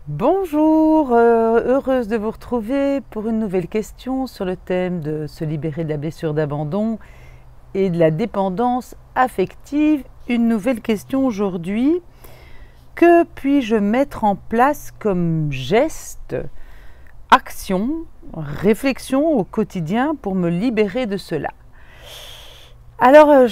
Bonjour, heureuse de vous retrouver pour une nouvelle question sur le thème de se libérer de la blessure d'abandon et de la dépendance affective. Une nouvelle question aujourd'hui. Que puis-je mettre en place comme geste, action, réflexion au quotidien pour me libérer de cela? Alors,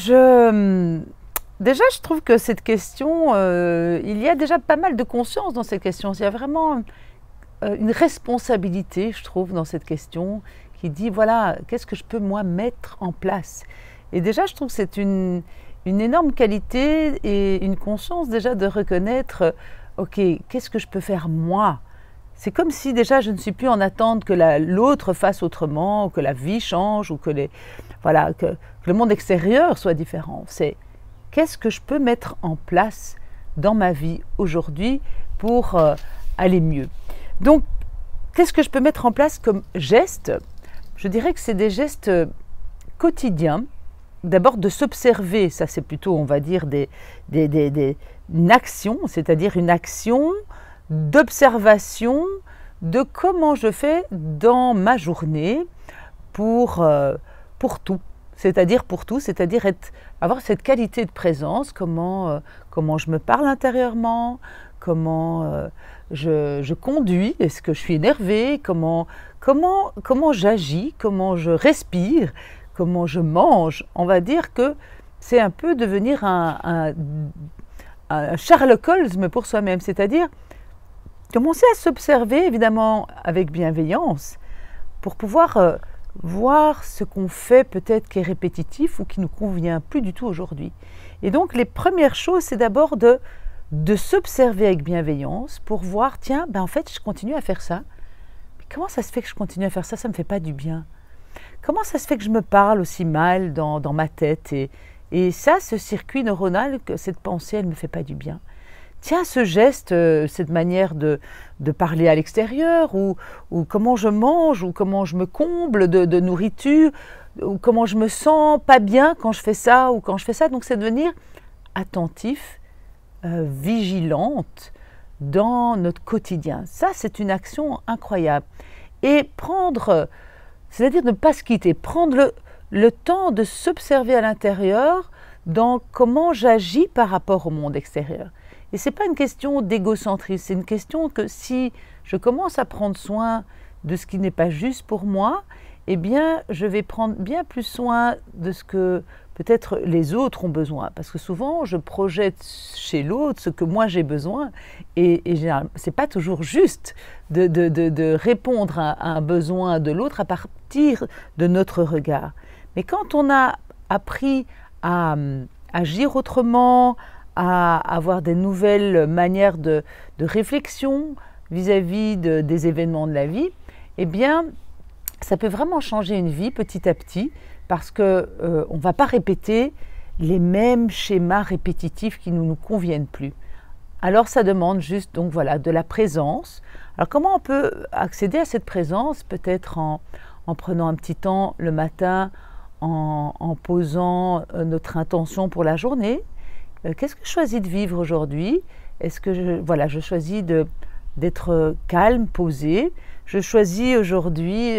déjà, je trouve que cette question, il y a déjà pas mal de conscience dans cette question. Il y a vraiment une responsabilité, je trouve, dans cette question qui dit, voilà, qu'est-ce que je peux moi mettre en place? Et déjà, je trouve que c'est une énorme qualité et une conscience déjà de reconnaître, ok, qu'est-ce que je peux faire moi? C'est comme si déjà je ne suis plus en attente que l'autre fasse autrement, ou que la vie change, ou que, voilà, que le monde extérieur soit différent. C'est qu'est-ce que je peux mettre en place dans ma vie aujourd'hui pour aller mieux. Donc, qu'est-ce que je peux mettre en place comme geste? Je dirais que c'est des gestes quotidiens. D'abord de s'observer, ça c'est plutôt, on va dire, une action, c'est-à-dire une action d'observation de comment je fais dans ma journée pour tout. C'est-à-dire pour tout, c'est-à-dire avoir cette qualité de présence, comment je me parle intérieurement, comment je conduis, est-ce que je suis énervée, comment j'agis, comment je respire, comment je mange. On va dire que c'est un peu devenir un Sherlock Holmes, mais pour soi-même, c'est-à-dire commencer à s'observer, évidemment, avec bienveillance, pour pouvoir voir ce qu'on fait peut-être qui est répétitif ou qui ne nous convient plus du tout aujourd'hui. Et donc, les premières choses, c'est d'abord de s'observer avec bienveillance pour voir, tiens, en fait, je continue à faire ça. Mais comment ça se fait que je continue à faire ça? Ça ne me fait pas du bien. Comment ça se fait que je me parle aussi mal dans ma tête? Et ça, ce circuit neuronal, cette pensée, elle ne me fait pas du bien. Tiens, ce geste, cette manière de parler à l'extérieur, ou comment je mange, ou comment je me comble de nourriture, ou comment je me sens pas bien quand je fais ça ou quand je fais ça. Donc c'est devenir attentif, vigilante dans notre quotidien. Ça, c'est une action incroyable. Et c'est-à-dire ne pas se quitter, prendre le temps de s'observer à l'intérieur dans comment j'agis par rapport au monde extérieur. Et ce n'est pas une question d'égocentrisme, c'est une question que si je commence à prendre soin de ce qui n'est pas juste pour moi, eh bien, je vais prendre bien plus soin de ce que peut-être les autres ont besoin. Parce que souvent, je projette chez l'autre ce que moi j'ai besoin, et ce n'est pas toujours juste de répondre à un besoin de l'autre à partir de notre regard. Mais quand on a appris à agir autrement, à avoir des nouvelles manières de réflexion vis-à-vis des événements de la vie, eh bien, ça peut vraiment changer une vie petit à petit, parce qu'on ne va pas répéter les mêmes schémas répétitifs qui ne nous conviennent plus. Alors, ça demande juste, donc voilà, de la présence. Alors, comment on peut accéder à cette présence? Peut-être en prenant un petit temps le matin, en posant notre intention pour la journée. Qu'est-ce que je choisis de vivre aujourd'hui? Est-ce que je choisis d'être calme, posé? Je choisis aujourd'hui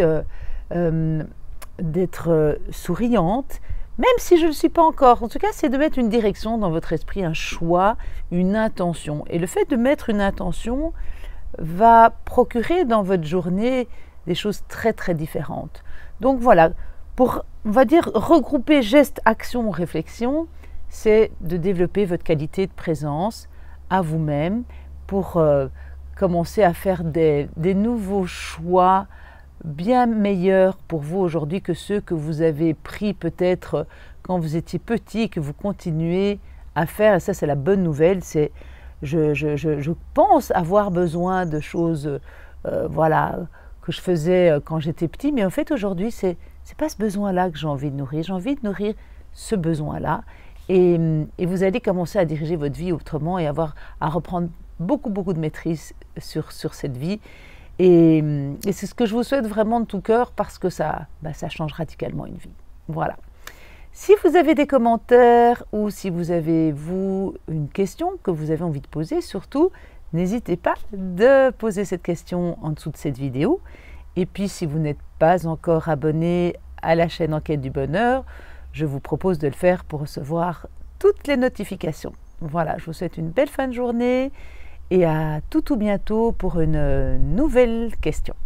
d'être souriante, même si je ne le suis pas encore. En tout cas, c'est de mettre une direction dans votre esprit, un choix, une intention. Et le fait de mettre une intention va procurer dans votre journée des choses très très différentes. Donc voilà, pour, on va dire, regrouper geste, action, réflexion, c'est de développer votre qualité de présence à vous-même pour commencer à faire des nouveaux choix bien meilleurs pour vous aujourd'hui que ceux que vous avez pris peut-être quand vous étiez petit et que vous continuez à faire. Et ça, c'est la bonne nouvelle, c'est je pense avoir besoin de choses que je faisais quand j'étais petit, mais en fait aujourd'hui, c'est pas ce besoin-là que j'ai envie de nourrir. J'ai envie de nourrir ce besoin-là. Et vous allez commencer à diriger votre vie autrement et à reprendre beaucoup de maîtrise sur cette vie. Et c'est ce que je vous souhaite vraiment de tout cœur, parce que ça change radicalement une vie. Voilà. Si vous avez des commentaires ou si vous avez, une question que vous avez envie de poser, surtout, N'hésitez pas de poser cette question en dessous de cette vidéo. Et puis si vous n'êtes pas encore abonné à la chaîne Enquête du Bonheur, je vous propose de le faire pour recevoir toutes les notifications. Voilà, je vous souhaite une belle fin de journée et à tout bientôt pour une nouvelle question.